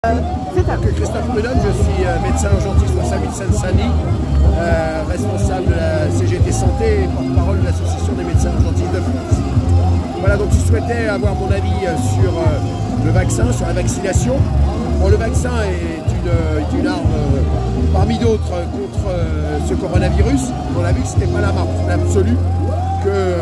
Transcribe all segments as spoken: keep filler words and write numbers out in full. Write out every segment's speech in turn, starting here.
C'est ça. Christophe Prudhomme, je suis médecin urgentiste au SAMU de Seine-Saint-Denis, euh, responsable de la C G T Santé et porte-parole de l'Association des médecins urgentistes de France. Voilà, donc je souhaitais avoir mon avis sur euh, le vaccin, sur la vaccination. Bon, le vaccin est une, est une arme euh, parmi d'autres contre euh, ce coronavirus. On a vu que ce n'était pas la marque absolue, que euh,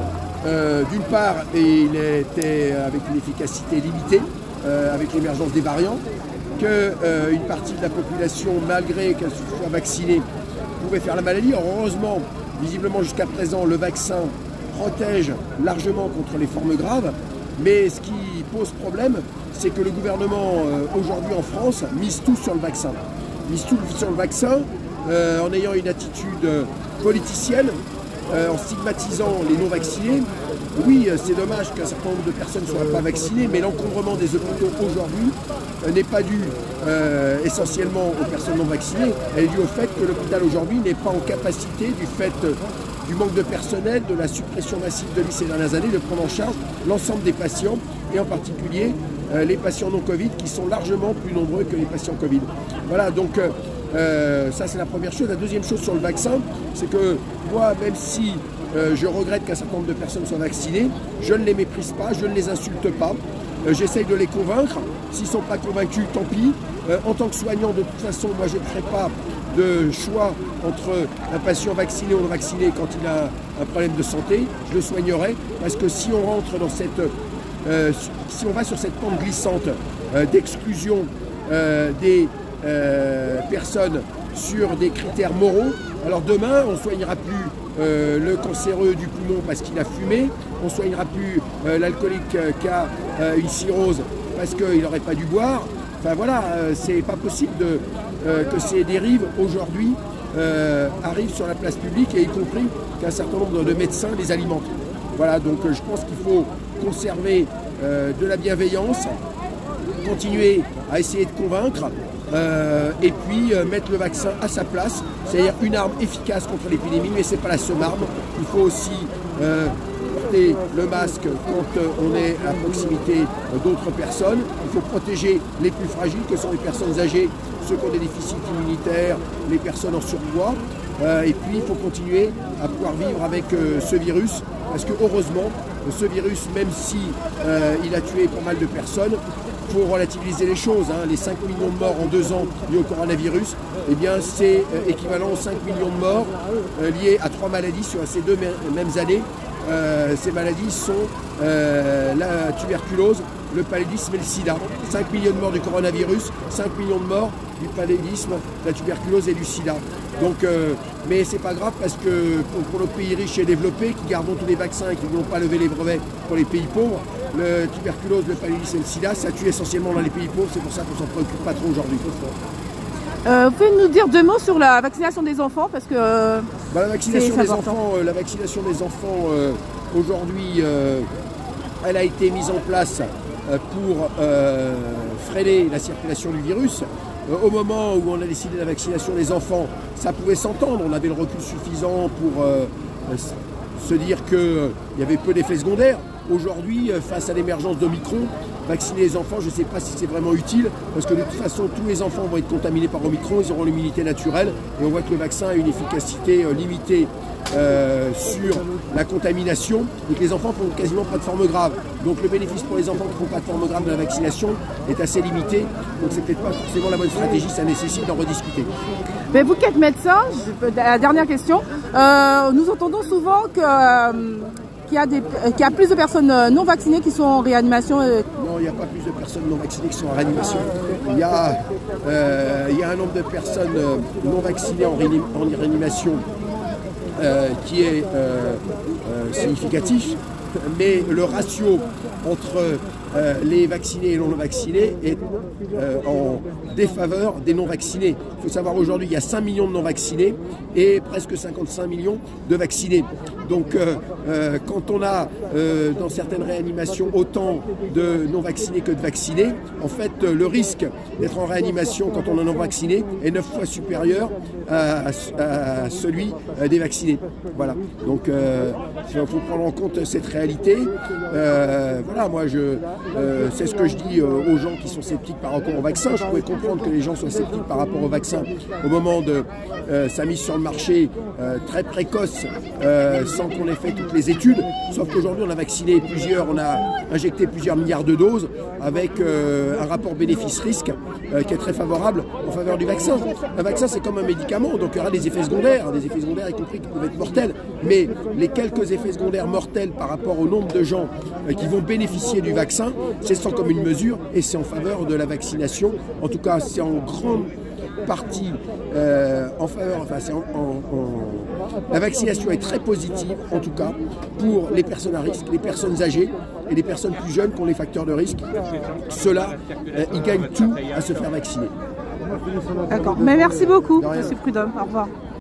euh, d'une part, il était avec une efficacité limitée, Euh, avec l'émergence des variants, qu'une euh, partie de la population, malgré qu'elle soit vaccinée, pouvait faire la maladie. Alors, heureusement, visiblement jusqu'à présent, le vaccin protège largement contre les formes graves, mais ce qui pose problème, c'est que le gouvernement, euh, aujourd'hui en France, mise tout sur le vaccin. Mise tout sur le vaccin, euh, en ayant une attitude politicienne, euh, en stigmatisant les non-vaccinés. Oui, c'est dommage qu'un certain nombre de personnes ne soient pas vaccinées, mais l'encombrement des hôpitaux aujourd'hui euh, n'est pas dû euh, essentiellement aux personnes non vaccinées, elle est due au fait que l'hôpital aujourd'hui n'est pas en capacité, du fait euh, du manque de personnel, de la suppression massive de lits ces dernières années, de prendre en charge l'ensemble des patients, et en particulier euh, les patients non Covid, qui sont largement plus nombreux que les patients Covid. Voilà, donc euh, euh, ça c'est la première chose. La deuxième chose sur le vaccin, c'est que moi, même si Euh, je regrette qu'un certain nombre de personnes soient vaccinées. Je ne les méprise pas, je ne les insulte pas. Euh, J'essaye de les convaincre. S'ils ne sont pas convaincus, tant pis. Euh, en tant que soignant, de toute façon, moi je ne ferai pas de choix entre un patient vacciné ou non vacciné quand il a un problème de santé. Je le soignerai parce que si on rentre dans cette, euh, si on va sur cette pente glissante euh, d'exclusion euh, des euh, personnes sur des critères moraux, alors demain on ne soignera plus euh, le cancéreux du poumon parce qu'il a fumé, on ne soignera plus euh, l'alcoolique euh, qui a euh, une cirrhose parce qu'il n'aurait pas dû boire. Enfin voilà, euh, c'est pas possible de, euh, que ces dérives aujourd'hui euh, arrivent sur la place publique, et y compris qu'un certain nombre de médecins les alimentent. Voilà, donc euh, je pense qu'il faut conserver euh, de la bienveillance, continuer à essayer de convaincre, euh, et puis euh, mettre le vaccin à sa place, c'est-à-dire une arme efficace contre l'épidémie, mais ce n'est pas la seule arme. Il faut aussi euh, porter le masque quand euh, on est à proximité euh, d'autres personnes. Il faut protéger les plus fragiles, que sont les personnes âgées, ceux qui ont des déficits immunitaires, les personnes en surpoids. Euh, et puis il faut continuer à pouvoir vivre avec euh, ce virus, parce que heureusement, ce virus, même si euh, il a tué pas mal de personnes, il faut relativiser les choses, hein. Les cinq millions de morts en deux ans liés au coronavirus, eh bien c'est euh, équivalent aux cinq millions de morts euh, liés à trois maladies sur ces deux mêmes années. Euh, ces maladies sont euh, la tuberculose, le paludisme et le sida. cinq millions de morts du coronavirus, cinq millions de morts du paludisme, de la tuberculose et du sida. Donc, euh, mais c'est pas grave, parce que pour, pour nos pays riches et développés qui gardons tous les vaccins et qui ne voulons pas lever les brevets pour les pays pauvres, le tuberculose, le paludisme et le sida, ça tue essentiellement dans les pays pauvres. C'est pour ça qu'on s'en préoccupe pas trop aujourd'hui. Euh, vous pouvez nous dire deux mots sur la vaccination des enfants, parce que euh, bah, la vaccination des enfants, euh, la vaccination des enfants euh, aujourd'hui, euh, elle a été mise en place euh, pour euh, freiner la circulation du virus. Euh, au moment où on a décidé la vaccination des enfants, ça pouvait s'entendre. On avait le recul suffisant pour euh, se dire qu'il euh, y avait peu d'effets secondaires. Aujourd'hui, euh, face à l'émergence d'Omicron, vacciner les enfants, je ne sais pas si c'est vraiment utile, parce que de toute façon, tous les enfants vont être contaminés par Omicron, ils auront l'immunité naturelle, et on voit que le vaccin a une efficacité euh, limitée euh, sur la contamination, et que les enfants font quasiment pas de forme grave. Donc le bénéfice pour les enfants qui ne font pas de forme grave de la vaccination est assez limité, donc c'est peut-être pas forcément la bonne stratégie, ça nécessite d'en rediscuter. Mais vous qui êtes médecin, la dernière question, euh, nous entendons souvent que euh, qu'il y a des, qu'il y a plus de personnes non vaccinées qui sont en réanimation. Euh... Non, il n'y a pas plus de personnes non vaccinées qui sont en réanimation. Il y a, euh, il y a un nombre de personnes non vaccinées en, réanim en réanimation euh, qui est euh, euh, significatif, mais le ratio entre euh, les vaccinés et les non vaccinés est euh, en défaveur des non vaccinés. Il faut savoir, aujourd'hui, il y a cinq millions de non vaccinés et presque cinquante-cinq millions de vaccinés. Donc euh, euh, quand on a euh, dans certaines réanimations autant de non vaccinés que de vaccinés, en fait euh, le risque d'être en réanimation quand on est non vacciné est neuf fois supérieur à, à, à celui euh, des vaccinés. Voilà. Donc euh, il faut prendre en compte cette réalité. Euh, voilà, moi je, Euh, c'est ce que je dis euh, aux gens qui sont sceptiques par rapport au vaccin. Je pouvais comprendre que les gens soient sceptiques par rapport au vaccin au moment de euh, sa mise sur le marché euh, très précoce, euh, sans qu'on ait fait toutes les études. Sauf qu'aujourd'hui, on a vacciné plusieurs, on a injecté plusieurs milliards de doses avec euh, un rapport bénéfice-risque euh, qui est très favorable en faveur du vaccin. Un vaccin, c'est comme un médicament, donc il y aura des effets secondaires, des effets secondaires y compris qui peuvent être mortels. Mais les quelques effets secondaires mortels par rapport au nombre de gens euh, qui vont bénéficier du vaccin, c'est sans commune mesure et c'est en faveur de la vaccination. En tout cas, c'est en grande partie euh, en faveur, enfin c'est en, en, en, la vaccination est très positive en tout cas pour les personnes à risque, les personnes âgées et les personnes plus jeunes qui ont les facteurs de risque. Ceux-là, euh, ils gagnent tout à se faire vacciner. D'accord, mais merci beaucoup, monsieur Prudhomme, au revoir.